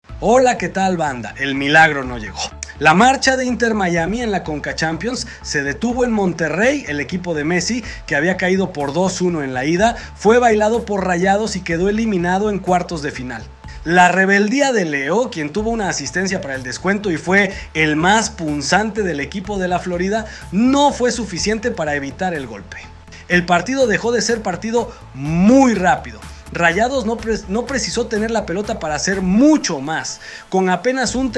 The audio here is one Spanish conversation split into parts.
Hola, ¿qué tal, banda? El milagro no llegó. La marcha de Inter Miami en la Conca Champions se detuvo en Monterrey. El equipo de Messi, que había caído por 2-1 en la ida, fue bailado por Rayados y quedó eliminado en cuartos de final. La rebeldía de Leo, quien tuvo una asistencia para el descuento y fue el más punzante del equipo de la Florida, no fue suficiente para evitar el golpe. El partido dejó de ser partido muy rápido. Rayados no precisó tener la pelota para hacer mucho más. Con apenas un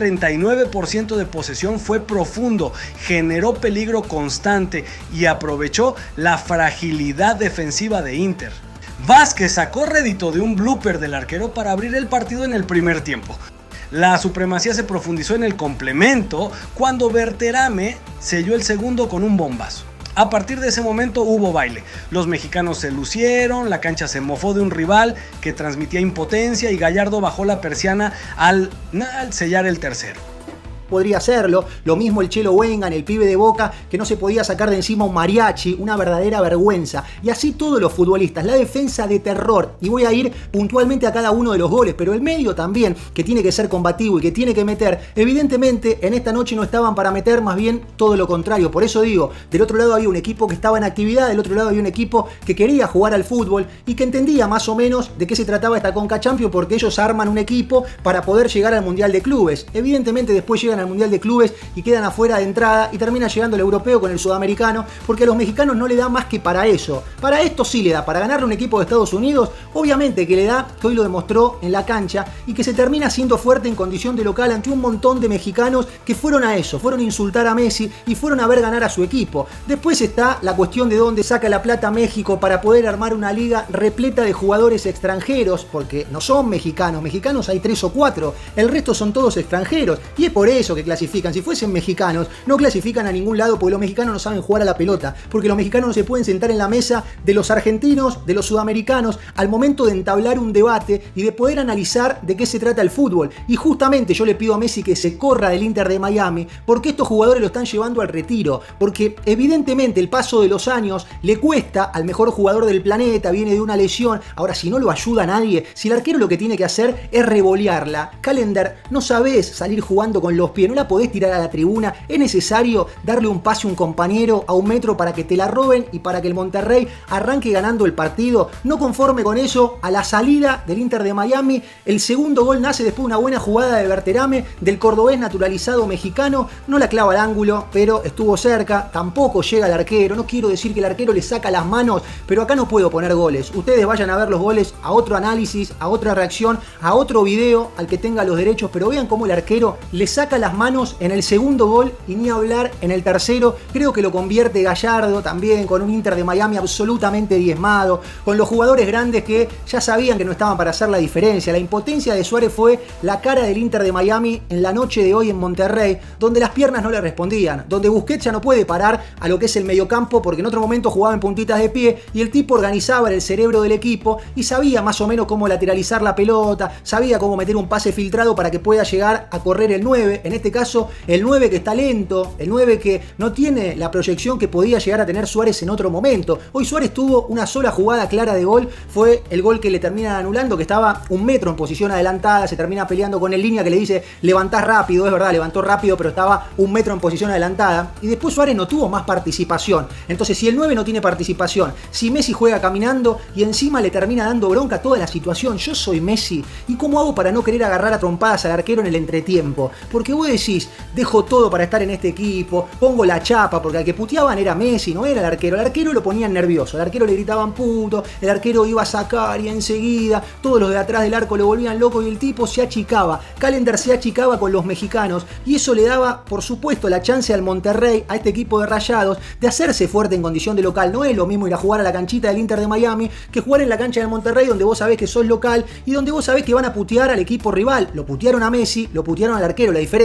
39% de posesión fue profundo, generó peligro constante y aprovechó la fragilidad defensiva de Inter. Vázquez sacó rédito de un blooper del arquero para abrir el partido en el primer tiempo. La supremacía se profundizó en el complemento cuando Berterame selló el segundo con un bombazo. A partir de ese momento hubo baile. Los mexicanos se lucieron, la cancha se mofó de un rival que transmitía impotencia y Gallardo bajó la persiana al sellar el tercero. Podría hacerlo, lo mismo el Chelo Wengan, el pibe de Boca, que no se podía sacar de encima un mariachi, una verdadera vergüenza. Y así todos los futbolistas, la defensa de terror. Y voy a ir puntualmente a cada uno de los goles, pero el medio también, que tiene que ser combativo y que tiene que meter. Evidentemente, en esta noche no estaban para meter, más bien todo lo contrario. Por eso digo, del otro lado había un equipo que estaba en actividad, del otro lado había un equipo que quería jugar al fútbol y que entendía más o menos de qué se trataba esta Conca Champions, porque ellos arman un equipo para poder llegar al Mundial de Clubes. Evidentemente después llegan al Mundial de Clubes y quedan afuera de entrada y termina llegando el europeo con el sudamericano, porque a los mexicanos no le da más que para eso. Para esto sí le da, para ganarle a un equipo de Estados Unidos, obviamente que le da, que hoy lo demostró en la cancha, y que se termina siendo fuerte en condición de local ante un montón de mexicanos que fueron a eso, fueron a insultar a Messi y fueron a ver ganar a su equipo. Después está la cuestión de dónde saca la plata México para poder armar una liga repleta de jugadores extranjeros, porque no son mexicanos, mexicanos hay 3 o 4, el resto son todos extranjeros, y es por eso que clasifican. Si fuesen mexicanos, no clasifican a ningún lado porque los mexicanos no saben jugar a la pelota, porque los mexicanos no se pueden sentar en la mesa de los argentinos, de los sudamericanos, al momento de entablar un debate y de poder analizar de qué se trata el fútbol. Y justamente yo le pido a Messi que se corra del Inter de Miami, porque estos jugadores lo están llevando al retiro, porque evidentemente el paso de los años le cuesta al mejor jugador del planeta, viene de una lesión. Ahora, si no lo ayuda a nadie, si el arquero lo que tiene que hacer es revolearla, Callender, no sabés salir jugando con los pies, no la podés tirar a la tribuna, es necesario darle un pase a un compañero a 1 metro para que te la roben y para que el Monterrey arranque ganando el partido. No conforme con eso, a la salida del Inter de Miami, el segundo gol nace después de una buena jugada de Berterame, del cordobés naturalizado mexicano, no la clava al ángulo, pero estuvo cerca, tampoco llega al arquero, no quiero decir que el arquero le saca las manos, pero acá no puedo poner goles. Ustedes vayan a ver los goles, a otro análisis, a otra reacción, a otro video, al que tenga los derechos, pero vean cómo el arquero le saca las manos en el segundo gol y ni hablar en el tercero. Creo que lo convierte Gallardo también, con un Inter de Miami absolutamente diezmado, con los jugadores grandes que ya sabían que no estaban para hacer la diferencia. La impotencia de Suárez fue la cara del Inter de Miami en la noche de hoy en Monterrey, donde las piernas no le respondían, donde Busquets ya no puede parar a lo que es el mediocampo, porque en otro momento jugaba en puntitas de pie y el tipo organizaba el cerebro del equipo y sabía más o menos cómo lateralizar la pelota, sabía cómo meter un pase filtrado para que pueda llegar a correr el 9, en este caso el 9 que está lento, el 9 que no tiene la proyección que podía llegar a tener Suárez en otro momento. Hoy Suárez tuvo una sola jugada clara de gol, fue el gol que le terminan anulando, que estaba 1 metro en posición adelantada, se termina peleando con el línea que le dice levantás rápido, es verdad, levantó rápido, pero estaba 1 metro en posición adelantada, y después Suárez no tuvo más participación. Entonces, si el 9 no tiene participación, si Messi juega caminando y encima le termina dando bronca toda la situación, yo soy Messi, ¿y cómo hago para no querer agarrar a trompadas al arquero en el entretiempo? Porque vos decís, dejo todo para estar en este equipo, pongo la chapa, porque al que puteaban era Messi, no era el arquero lo ponían nervioso, al arquero le gritaban puto, el arquero iba a sacar y enseguida todos los de atrás del arco lo volvían loco y el tipo se achicaba. Callender se achicaba con los mexicanos y eso le daba, por supuesto, la chance al Monterrey, a este equipo de Rayados, de hacerse fuerte en condición de local. No es lo mismo ir a jugar a la canchita del Inter de Miami que jugar en la cancha del Monterrey, donde vos sabés que sos local y donde vos sabés que van a putear al equipo rival. Lo putearon a Messi, lo putearon al arquero, la diferencia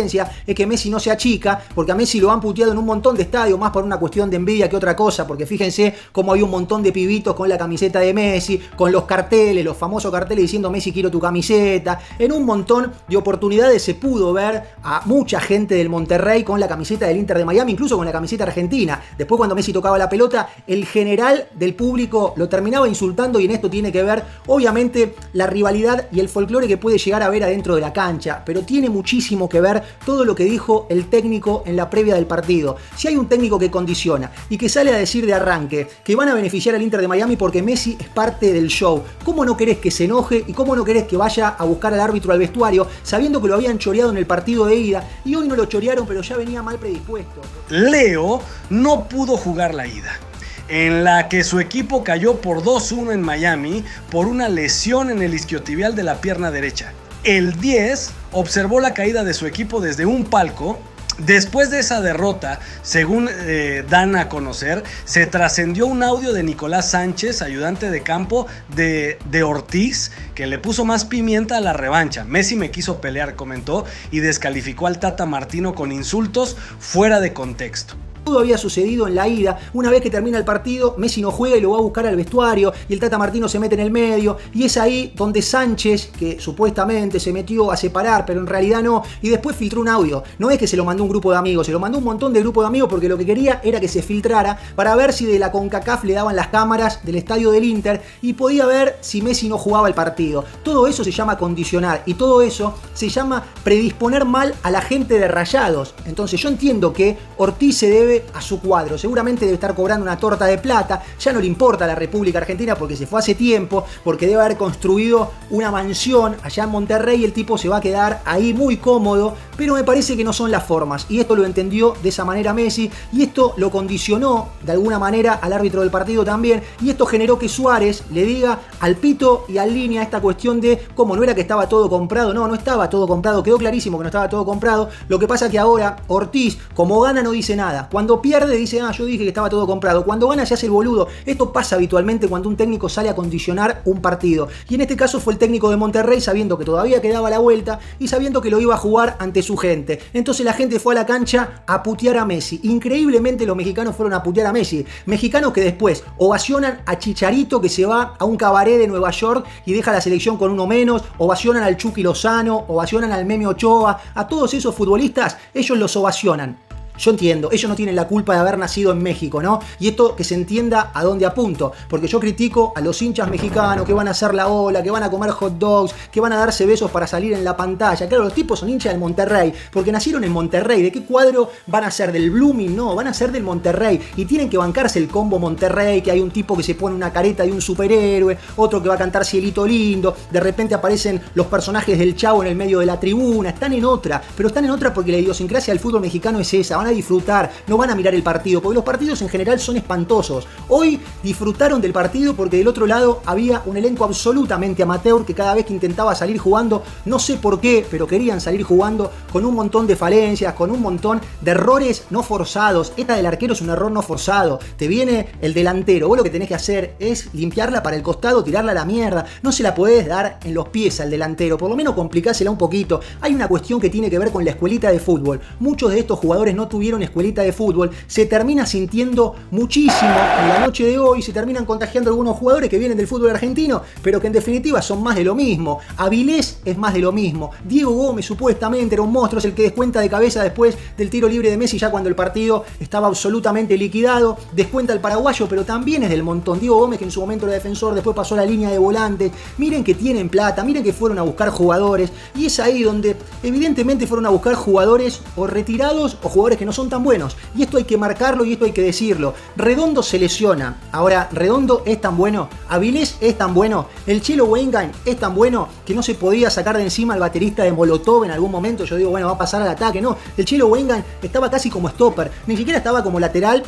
diferencia es que Messi no se achica, porque a Messi lo han puteado en un montón de estadios, más por una cuestión de envidia que otra cosa, porque fíjense cómo hay un montón de pibitos con la camiseta de Messi, con los carteles, los famosos carteles diciendo Messi quiero tu camiseta. En un montón de oportunidades se pudo ver a mucha gente del Monterrey con la camiseta del Inter de Miami, incluso con la camiseta argentina. Después cuando Messi tocaba la pelota, el general del público lo terminaba insultando, y en esto tiene que ver obviamente la rivalidad y el folclore que puede llegar a ver adentro de la cancha, pero tiene muchísimo que ver todo lo que dijo el técnico en la previa del partido. Si hay un técnico que condiciona y que sale a decir de arranque que van a beneficiar al Inter de Miami porque Messi es parte del show, ¿cómo no querés que se enoje y cómo no querés que vaya a buscar al árbitro al vestuario sabiendo que lo habían choreado en el partido de ida y hoy no lo chorearon pero ya venía mal predispuesto? Leo no pudo jugar la ida, en la que su equipo cayó por 2-1 en Miami por una lesión en el isquiotibial de la pierna derecha. El 10 observó la caída de su equipo desde un palco. Después de esa derrota, según dan a conocer, se trascendió un audio de Nicolás Sánchez, ayudante de campo de Ortiz, que le puso más pimienta a la revancha. Messi me quiso pelear, comentó, y descalificó al Tata Martino con insultos fuera de contexto. Todo había sucedido en la ida. Una vez que termina el partido, Messi no juega y lo va a buscar al vestuario y el Tata Martino se mete en el medio, y es ahí donde Sánchez, que supuestamente se metió a separar pero en realidad no, y después filtró un audio. No es que se lo mandó un grupo de amigos, se lo mandó un montón de grupos de amigos porque lo que quería era que se filtrara para ver si de la CONCACAF le daban las cámaras del estadio del Inter y podía ver si Messi no jugaba el partido. Todo eso se llama condicionar y todo eso se llama predisponer mal a la gente de Rayados. Entonces yo entiendo que Ortiz se debe a su cuadro, seguramente debe estar cobrando una torta de plata, ya no le importa a la República Argentina porque se fue hace tiempo, porque debe haber construido una mansión allá en Monterrey y el tipo se va a quedar ahí muy cómodo, pero me parece que no son las formas, y esto lo entendió de esa manera Messi, y esto lo condicionó de alguna manera al árbitro del partido también, y esto generó que Suárez le diga al pito y al línea esta cuestión de cómo no era que estaba todo comprado. No estaba todo comprado, quedó clarísimo que no estaba todo comprado. Lo que pasa que ahora Ortiz, como gana, no dice nada. Cuando pierde dice, yo dije que estaba todo comprado. Cuando gana se hace el boludo. Esto pasa habitualmente cuando un técnico sale a condicionar un partido. Y en este caso fue el técnico de Monterrey, sabiendo que todavía quedaba la vuelta y sabiendo que lo iba a jugar ante su gente. Entonces la gente fue a la cancha a putear a Messi. Increíblemente los mexicanos fueron a putear a Messi. Mexicanos que después ovacionan a Chicharito, que se va a un cabaret de Nueva York y deja la selección con uno menos. Ovacionan al Chucky Lozano, ovacionan al Meme Ochoa. A todos esos futbolistas ellos los ovacionan. Yo entiendo, ellos no tienen la culpa de haber nacido en México, ¿no? Y esto que se entienda a dónde apunto, porque yo critico a los hinchas mexicanos que van a hacer la ola, que van a comer hot dogs, que van a darse besos para salir en la pantalla. Claro, los tipos son hinchas del Monterrey, porque nacieron en Monterrey. ¿De qué cuadro van a ser? ¿Del Blooming? No, van a ser del Monterrey. Y tienen que bancarse el combo Monterrey, que hay un tipo que se pone una careta de un superhéroe, otro que va a cantar Cielito Lindo, de repente aparecen los personajes del Chavo en el medio de la tribuna. Están en otra, pero están en otra porque la idiosincrasia del fútbol mexicano es esa. Van a disfrutar, no van a mirar el partido, porque los partidos en general son espantosos. Hoy disfrutaron del partido porque del otro lado había un elenco absolutamente amateur que cada vez que intentaba salir jugando, no sé por qué, pero querían salir jugando con un montón de falencias, con un montón de errores no forzados. Esta del arquero es un error no forzado. Te viene el delantero, vos lo que tenés que hacer es limpiarla para el costado, tirarla a la mierda. No se la podés dar en los pies al delantero, por lo menos complicásela un poquito. Hay una cuestión que tiene que ver con la escuelita de fútbol. Muchos de estos jugadores no tuvieron escuelita de fútbol, se termina sintiendo muchísimo en la noche de hoy, se terminan contagiando algunos jugadores que vienen del fútbol argentino, pero que en definitiva son más de lo mismo. Avilés es más de lo mismo. Diego Gómez supuestamente era un monstruo, es el que descuenta de cabeza después del tiro libre de Messi ya cuando el partido estaba absolutamente liquidado, descuenta el paraguayo, pero también es del montón. Diego Gómez, que en su momento era defensor, después pasó a la línea de volantes. Miren que tienen plata, miren que fueron a buscar jugadores, y es ahí donde evidentemente fueron a buscar jugadores o retirados o jugadores que no son tan buenos, y esto hay que marcarlo y esto hay que decirlo. Redondo se lesiona. Ahora, Redondo es tan bueno, Avilés es tan bueno, el Chelo Wengan es tan bueno que no se podía sacar de encima al baterista de Molotov en algún momento. Yo digo, bueno, va a pasar al ataque. No, el Chelo Wengan estaba casi como stopper, ni siquiera estaba como lateral,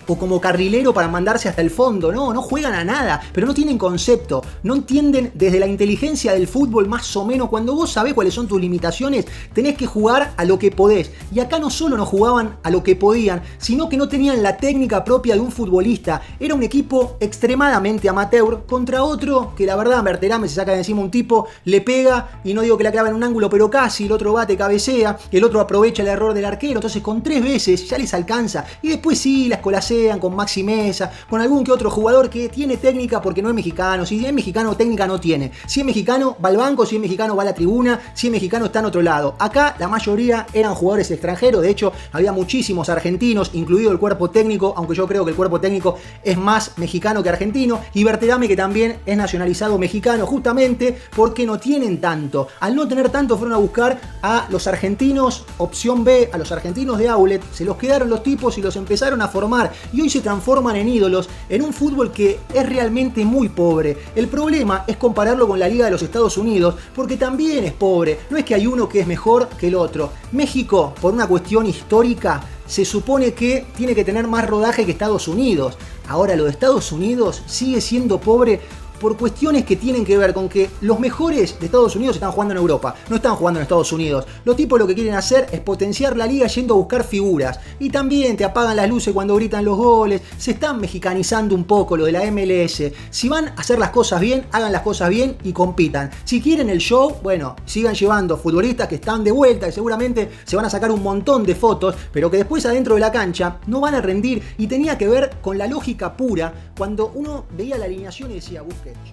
o como carrilero para mandarse hasta el fondo. No juegan a nada, pero no tienen concepto, no entienden desde la inteligencia del fútbol más o menos. Cuando vos sabés cuáles son tus limitaciones, tenés que jugar a lo que podés. Y acá no solo no jugaban a lo que podían, sino que no tenían la técnica propia de un futbolista. Era un equipo extremadamente amateur contra otro que la verdad Berterame se saca de encima un tipo, le pega y no digo que la clava en un ángulo, pero casi, el otro bate, cabecea, el otro aprovecha el error del arquero. Entonces con 3 veces ya les alcanza. Y después sí, las colasean con Maxi Mesa, con algún que otro jugador que tiene técnica porque no es mexicano. Si es mexicano, técnica no tiene. Si es mexicano, va al banco. Si es mexicano, va a la tribuna. Si es mexicano, está en otro lado. Acá la mayoría eran jugadores extranjeros. De hecho, había muchísimos argentinos, incluido el cuerpo técnico, aunque yo creo que el cuerpo técnico es más mexicano que argentino. Y Berterame, que también es nacionalizado mexicano, justamente porque no tienen tanto. Al no tener tanto, fueron a buscar a los argentinos opción B, a los argentinos de outlet. Se los quedaron los tipos y los empezaron a formar. Y hoy se transforman en ídolos en un fútbol que es realmente muy pobre. El problema es compararlo con la Liga de los Estados Unidos, porque también es pobre. No es que hay uno que es mejor que el otro. México, por una cuestión histórica, se supone que tiene que tener más rodaje que Estados Unidos. Ahora, lo de Estados Unidos sigue siendo pobre por cuestiones que tienen que ver con que los mejores de Estados Unidos están jugando en Europa, no están jugando en Estados Unidos. Los tipos lo que quieren hacer es potenciar la liga yendo a buscar figuras. Y también te apagan las luces cuando gritan los goles. Se están mexicanizando un poco lo de la MLS. Si van a hacer las cosas bien, hagan las cosas bien y compitan. Si quieren el show, bueno, sigan llevando futbolistas que están de vuelta, que seguramente se van a sacar un montón de fotos, pero que después adentro de la cancha no van a rendir. Y tenía que ver con la lógica pura cuando uno veía la alineación y decía,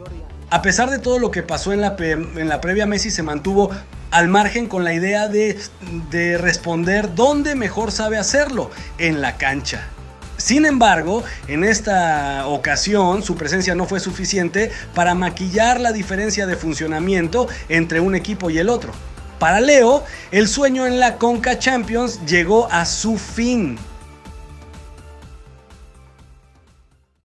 a pesar de todo lo que pasó en la previa, Messi se mantuvo al margen con la idea de responder donde mejor sabe hacerlo, en la cancha. Sin embargo, en esta ocasión su presencia no fue suficiente para maquillar la diferencia de funcionamiento entre un equipo y el otro. Para Leo, el sueño en la Conca Champions llegó a su fin.